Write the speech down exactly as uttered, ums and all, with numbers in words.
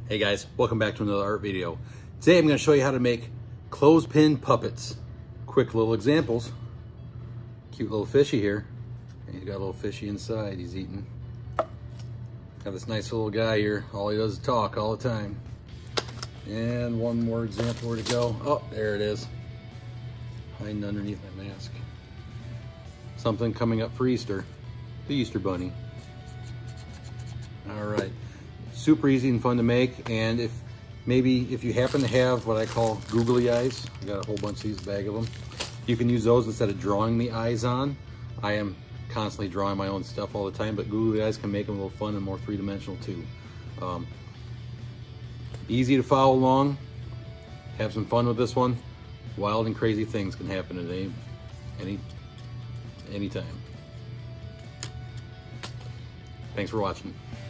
Hey guys, welcome back to another art video. Today I'm going to show you how to make clothespin puppets. Quick little examples. Cute little fishy here. He's got a little fishy inside he's eating. Got this nice little guy here. All he does is talk all the time. And one more example, where to go? Oh, there it is. Hiding underneath my mask. Something coming up for Easter. The Easter Bunny. All right. Super easy and fun to make, and if maybe if you happen to have what I call googly eyes, I got a whole bunch of these, bag of them, you can use those instead of drawing the eyes on. I am constantly drawing my own stuff all the time, but googly eyes can make them a little fun and more three-dimensional too. Um, easy to follow along, have some fun with this one. Wild and crazy things can happen at any, any, any time. Thanks for watching.